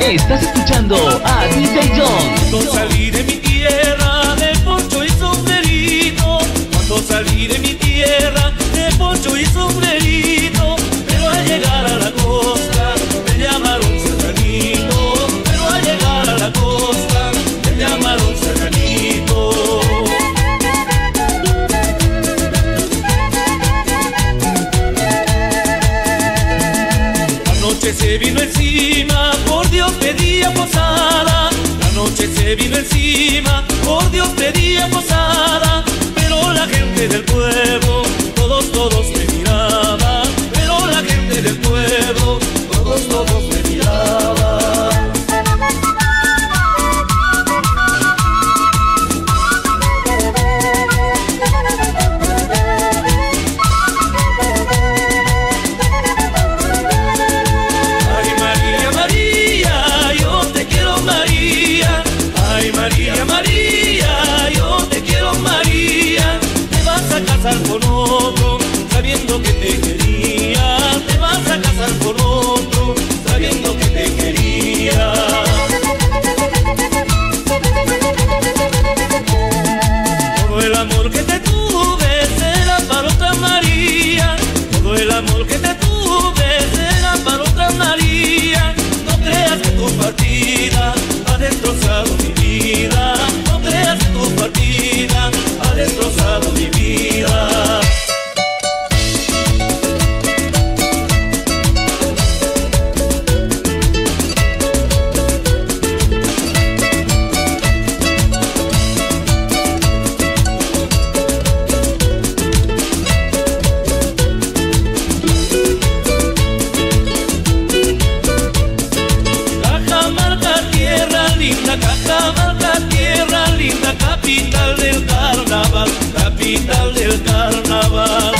Estás escuchando a DJ John. Cuando salí de mi tierra de poncho y sombrerito, cuando salí de mi tierra de poncho y sombrerito, pero al llegar a la costa me llamaron serranito, pero al llegar a la costa me llamaron serranito. La noche se vino encima, por Dios pedía posada. La noche se vino encima, por Dios pedía posada. Pero la gente del pueblo, todos me miraban. Pero la gente del pueblo, todos me miraban. Ay María, María, yo te quiero María. Ay María, María, yo te quiero María. Te vas a casar con otro, sabiendo que te quería. Te vas a casar con otro, sabiendo que te quería. Todo el amor que te tuve será para otra María. Todo el amor que te tuve será para otra María. No creas que tu partida ha destrozado mi vida. No creas que tu partida ha destrozado mi vida. Cajamarca, tierra linda, Cajamarca, tierra linda, capital del carnaval, capital del carnaval.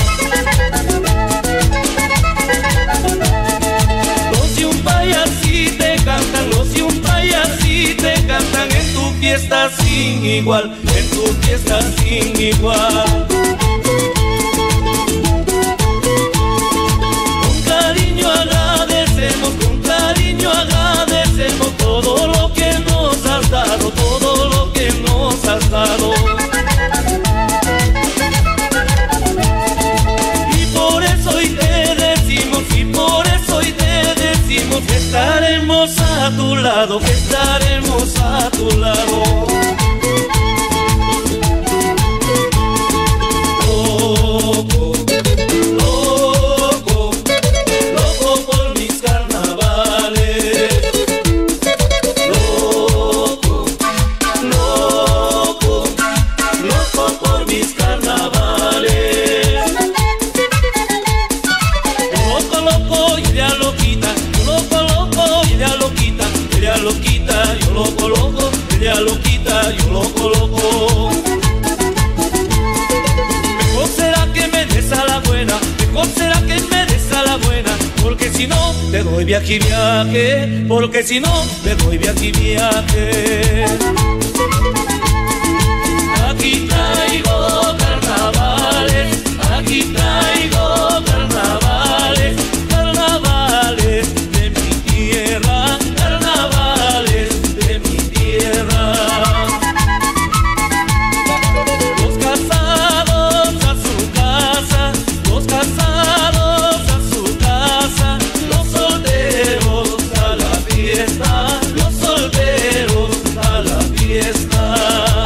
Los yumpayas sí te cantan, los yumpayas sí te cantan en tu fiesta sin igual, en tu fiesta sin igual. Con cariño agradecemos todo lo que nos has dado, todo lo que nos has dado. Y por eso hoy te decimos, y por eso hoy te decimos que estaremos a tu lado, que estaremos a tu lado. Loco, loco, loco por mis carnavales. Loco, loco, loco por mis carnavales. Loco, loco, y ella lo quita. Loco, loco, y ella lo quita. Ella lo quita, yo loco, loco. Ella lo quita, yo loco, loco. Mejor será que me des a la buena, mejor será que me des a la buena, porque si no te doy viaje y viaje, porque si no te doy viaje y viaje. Aquí traigo carnavales, aquí traigo carnavales, carnavales de mi tierra, carnavales de mi tierra. Los casados a su casa, los casados a su casa, los solteros a la fiesta, los solteros a la fiesta.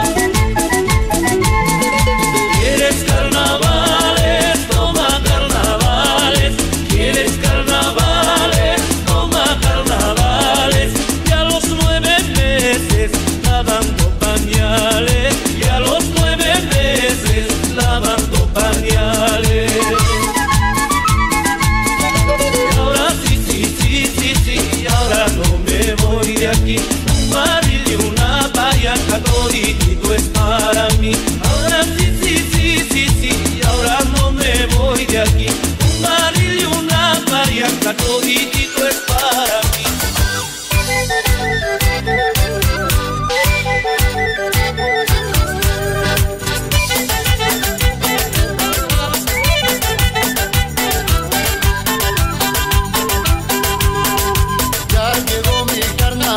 ¿Quieres carnavales? Toma carnavales. ¿Quieres carnavales? Toma carnavales. Y a los 9 meses lavando pañales, y a los 9 meses lavando pañales. Y ahora sí, sí, sí, sí, sí, y ahora no me voy de aquí. Un barril y una payaca, toditito es para mí. Ahora sí, sí, sí, sí, sí, y ahora no me voy de aquí. Un barril y una payaca, toditito es para mí. Ya llegó mi carnaval.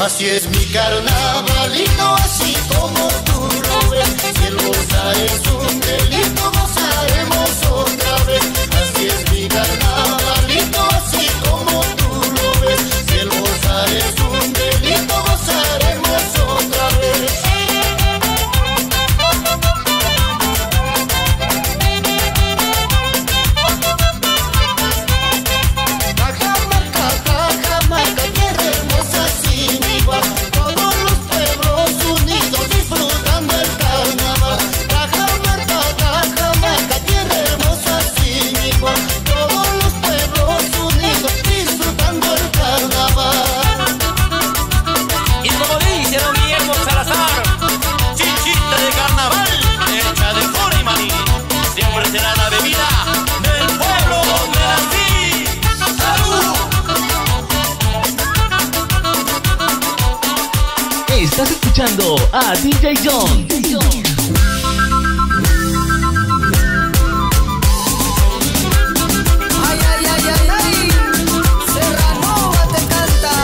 Así es mi carnavalito, así como tú lo ves. Si el gozar es un delito, gozaremos otra vez. Así es mi carnavalito, así como tú lo ves. Si el gozar es un delito, gozaremos otra vez. Cajamarca, tierra hermosa sin igual. Todos los pueblos unidos disfrutando el carnaval. Cajamarca, tierra hermosa sin igual. Todos los pueblos unidos disfrutando el carnaval. Y como dice don Guillermo Salazar, chichita de carnaval, hecha de flor y maní, siempre será la bebida del pueblo donde nací. ¡Salud! Estás escuchando a DJ John. Ay, ay, ay, ay, ay, Serranova te canta.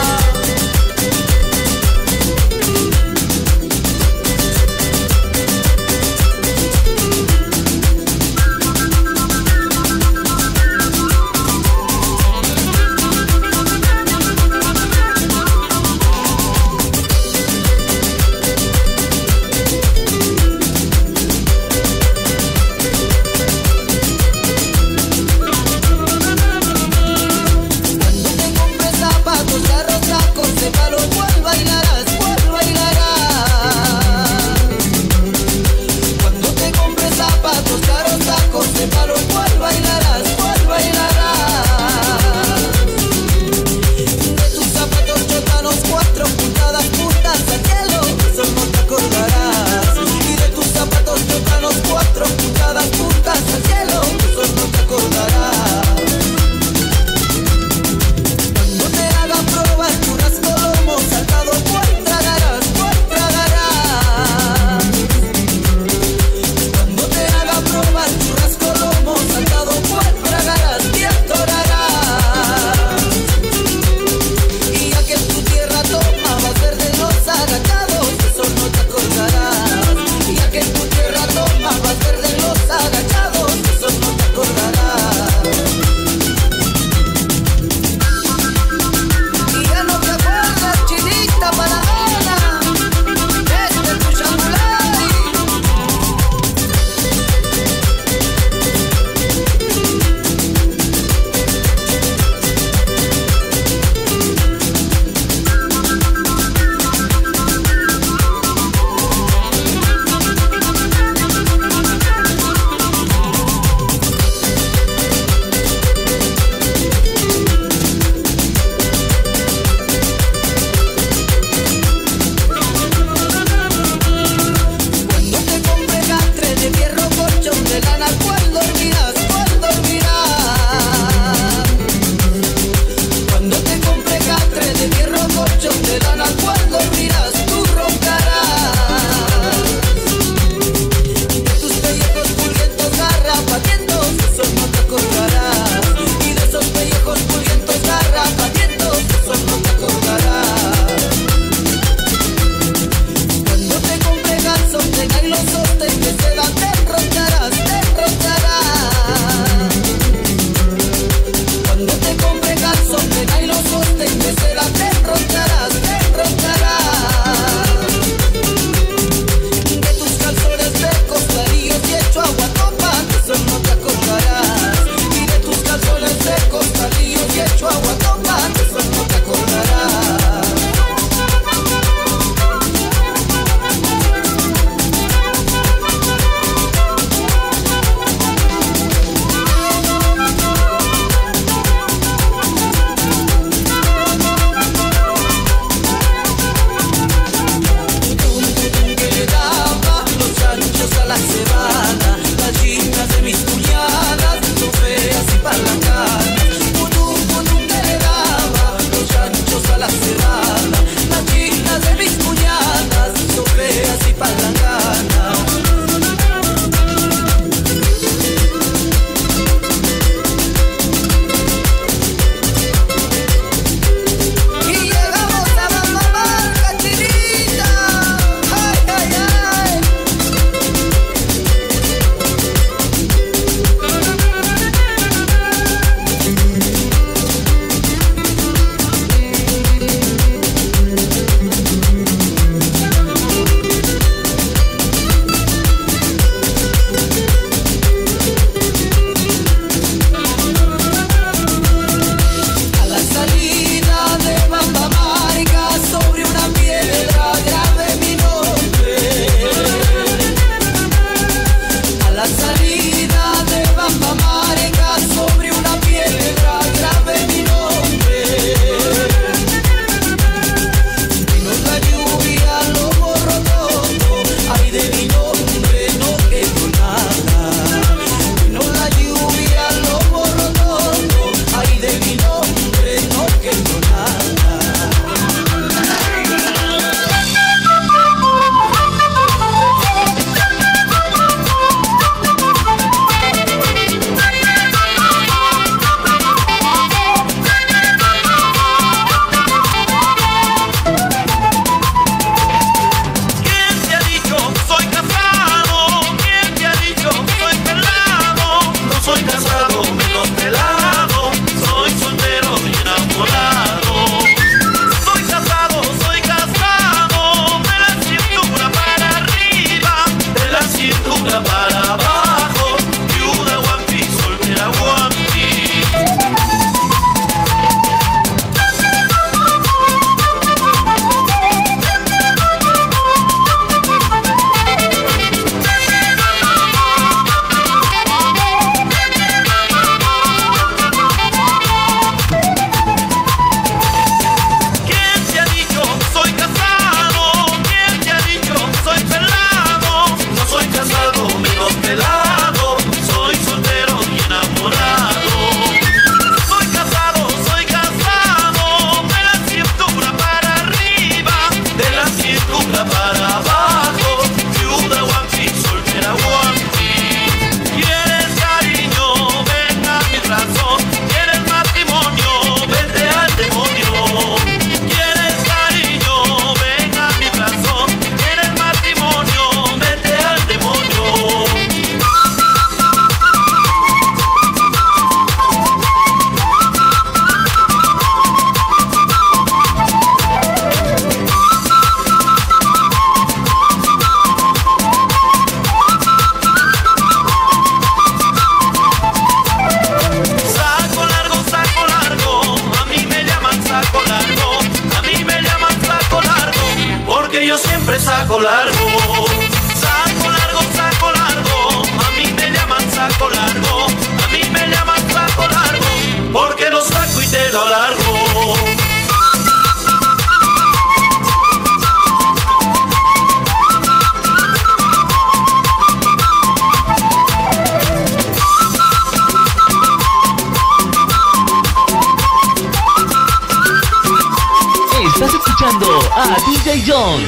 a DJ John.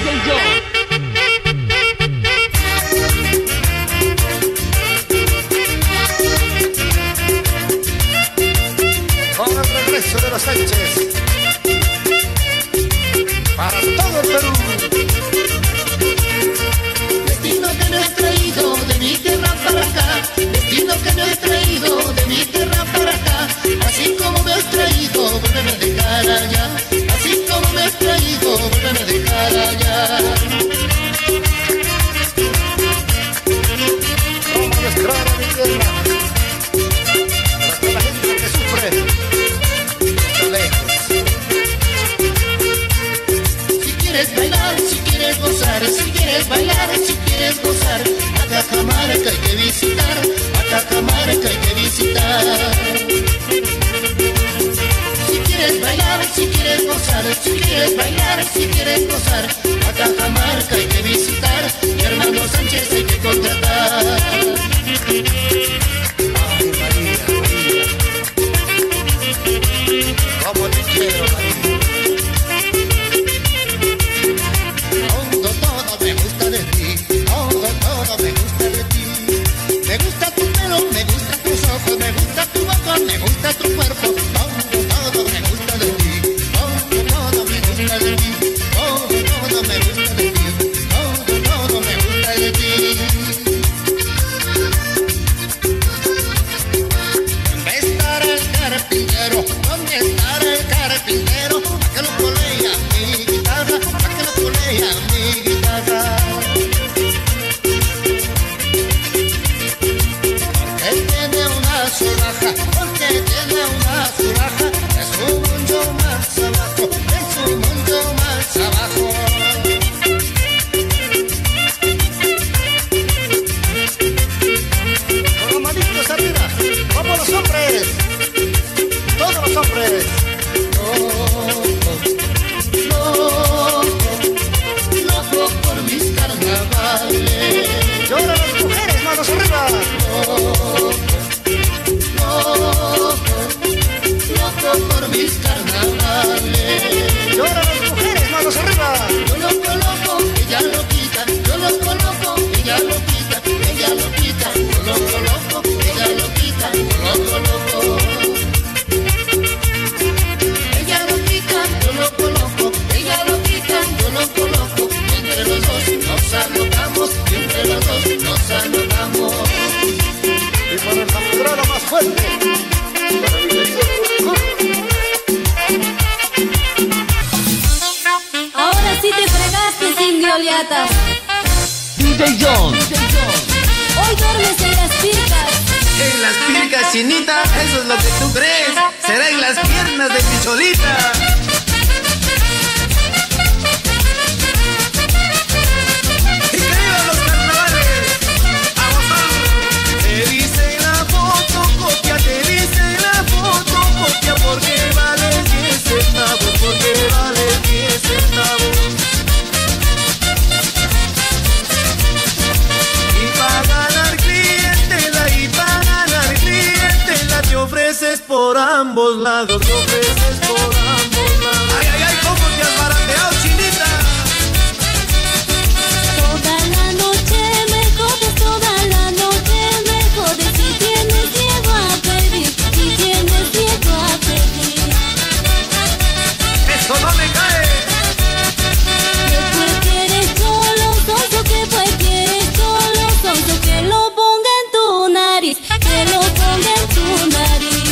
Con el regreso de los Sánchez para todo el Perú. Destino que me has traído de mi tierra para acá, destino que me has traído de mi tierra para acá, así como me has traído, vuélveme a dejar allá, así como me has traído, vuélveme a dejar allá. Como mezclar a mi tierra para toda la gente que sufre está lejos. Si quieres bailar, si quieres gozar, si quieres bailar, si quieres gozar, a Cajamarca hay que visitar, a Cajamarca hay que visitar. Si quieres bailar, si quieres gozar, si quieres bailar, si quieres gozar, a Cajamarca hay que visitar, mi hermano Sánchez hay que contratar. Ay, María, María, cómo te quiero, María. Todo me gusta de ti, todo me gusta de ti. Me gusta tu pelo, me gusta tus ojos, me gusta tu boca, me gusta tu cuerpo. Todo me gusta de ti, todo me gusta de ti, todo me gusta de ti, todo me gusta de ti. ¿Dónde estará el carpintero? ¿Dónde estará el carpintero? ¿Para que lo colea mi guitarra? ¿Para que lo colea mi guitarra? Porque tiene una sonaja, porque tiene una sonaja, es un mundo más abajo, es un mundo más abajo. Con los manitos arriba, como los hombres, todos los hombres. Loco por mis carnavales. Lloran las mujeres, manos arriba. Loco por mis carnavales. Lloran las mujeres, manos arriba. Yo loco, loco, ella lo quita. Yo loco, loco, ella lo quita. Ella lo quita. Yo loco, loco, ella lo quita. Yo loco, loco. Ella lo quita, yo loco, loco. Ella lo quita, yo loco, loco. Entre los dos nos anotamos. Entre los dos nos anotamos. Y para el sangrado más fuerte. Ahora sí te fregaste sin violiatas. DJ John. Hoy duermes en las pircas. En las pircas, chinita, eso es lo que tú crees. Será en las piernas de mi cholita. ¡Y que vivan los carnavales! ¡A gozar! Te dice la foto, copia, te dice la foto, copia, porque vale 10 centavos, porque vale 10 centavos. Y para ganar clientela, y para ganar clientela, te ofreces por ambos lados, te ofreces por ambos lados. ¡Ay, ay, ay! ¿Cómo te has barateado, chinita? Toda la noche me jodes, toda la noche me jodes. Si tienes miedo a pedir, si tienes miedo a pedir. ¡Eso no me cae! Que pues quieres solo, sonso, que pues quieres solo, sonso. Que lo ponga en tu nariz, que lo ponga en tu nariz.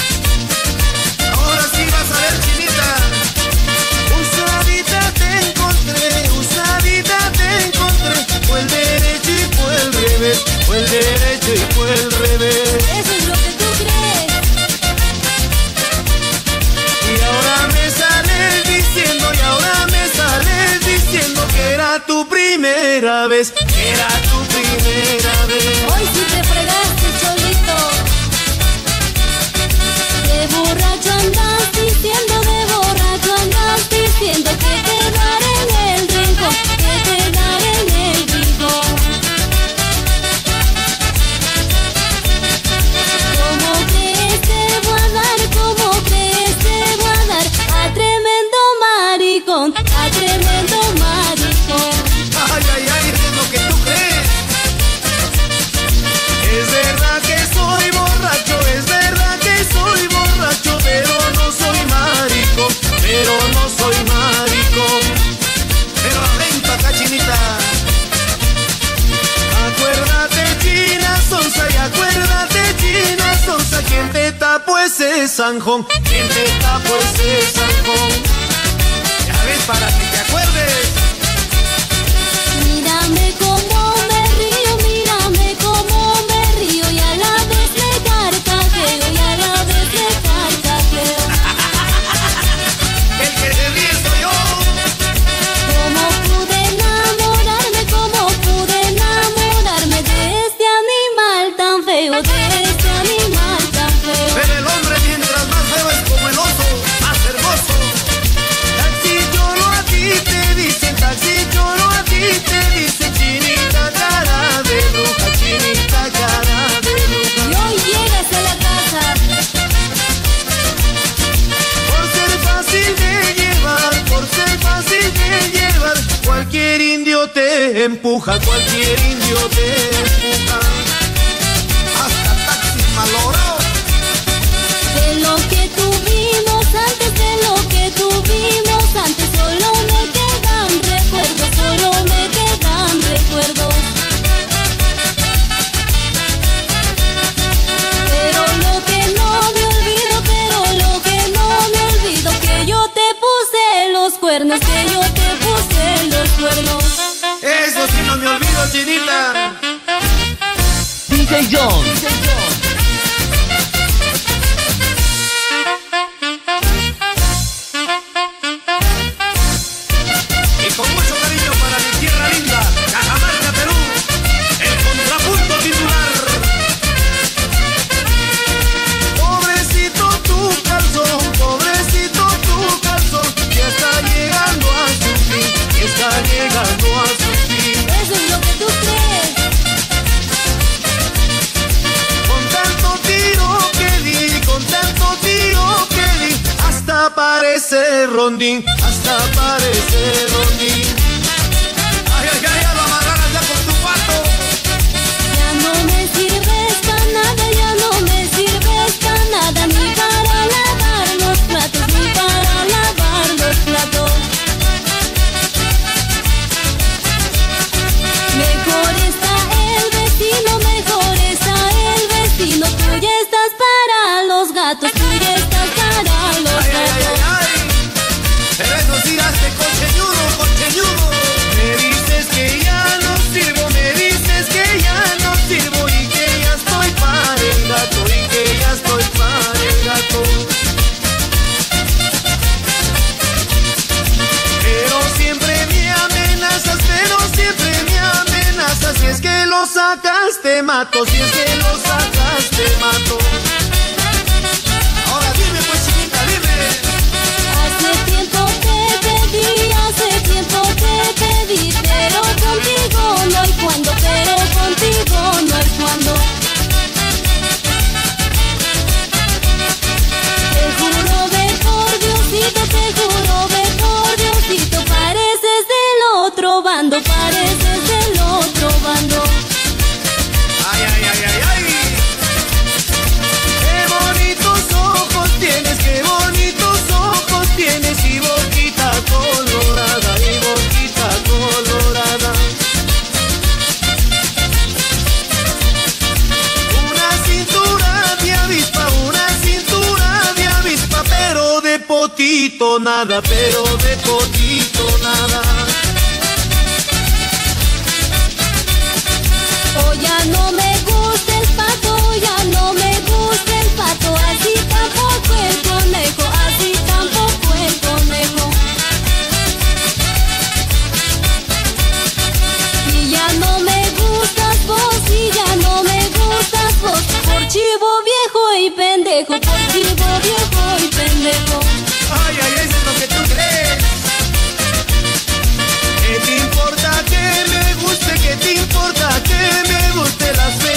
Ahora sí vas a ver, chinita. Usadita te encontré. Fue el derecho y fue el revés. Fue el derecho y fue el revés. Eso es lo que tú crees. Y ahora me sales diciendo, que era tu primera vez. Que era tu primera vez. Hoy sí te fregaste, cholito. De borracho andas diciendo, de borracho andas diciendo, que te daré en el rincón, que te daré en el rincón. ¿Cómo crees te voy a dar? ¿Cómo crees te voy a dar? A tremendo maricón, a tremendo tapo ese zanjón? ¿Quién te tapo ese zanjón? Ya ves, para que te acuerdes. Mírame como me río y a la vez me carcajeo, y a la vez me carcajeo. El que se ríe soy yo. ¿Cómo pude enamorarme de este animal tan feo, de este animal tan feo? Pero el hombre mientras más feo es como el oso, más hermoso. Taxi lloro a ti te dicen, taxi lloro a ti te dicen, chinita cara de bruja, chinita cara de bruja. Y hoy llegas a la casa. Por ser fácil de llevar, por ser fácil de llevar, cualquier indio te empuja, cualquier indio te empuja. Hasta taxi malogrado. De lo que tuvimos antes, solo me quedan recuerdos, solo me quedan recuerdos. Pero lo que no me olvido, que yo te puse los cuernos, que yo te puse los cuernos. Eso sí no me olvido, chinita. DJ John. Y con mucho cariño para mi tierra linda, Cajamarca, Perú, el contrapunto titular. Pobrecito tu calzón, ya está llegando a su fin, está llegando a su fin. Eso es lo que tú crees. Con tanto tiro que di, hasta parece rondín, hasta parece rondín. Ay, ay, ay, lo amarraras ya con tu pato. Ya no me sirves para nada, ya no me sirves para nada, ni para lavar los platos, ni para lavar los platos. Mejor está el vecino, tú ya estás para los gatos, tú ya estás para los Ay, ay, ay, gatos. ay, ay. Pero eso sí, hazte concheñudo, concheñudo. Me dices que ya no sirvo, me dices que ya no sirvo, y que ya estoy para el gato, y que ya estoy para el gato. Pero siempre me amenazas, si es que lo sacas te mato, si es que lo sacas te mato. Ahora dime pues, chinita, dime. Hace tiempo te pedí, pero contigo no hay cuando, Te juro, ve por Diosito, pareces del otro bando, Ay, ay, ay, ay, ay. Qué bonitos ojos tienes, y boquita colorada, Una cintura de avispa, pero de potito nada, Oh, ya no me gusta el pato, así tampoco el conejo, Y ya no me gustas vos, por chivo viejo y pendejo, Ay, ay, eso es lo que tú crees. ¿Qué te importa que me guste? ¿Qué te importa que me guste las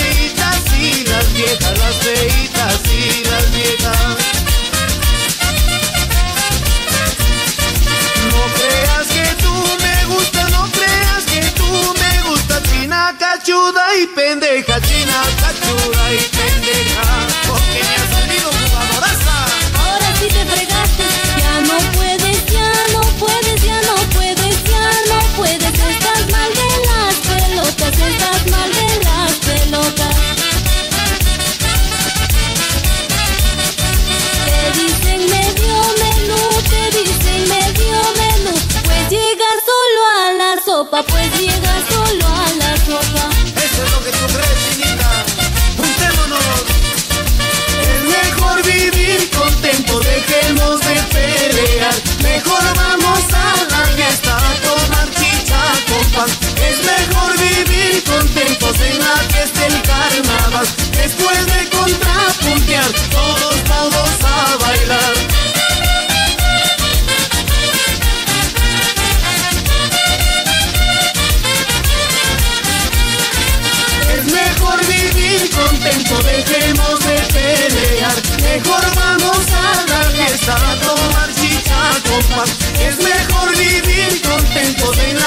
sopa, pues llega solo a la sopa. Eso es lo que tú crees, chinita. Juntémonos. Es mejor vivir contento, dejemos de pelear. Mejor vamos a la fiesta a tomar chicha con pan. Es mejor vivir contentos en la fiesta del carnaval. Después de contrapuntear, todos vamos a bailar. Es mejor vivir contento, dejemos de pelear. Mejor vamos a la fiesta a tomar chicha con pan. Es mejor vivir contentos en la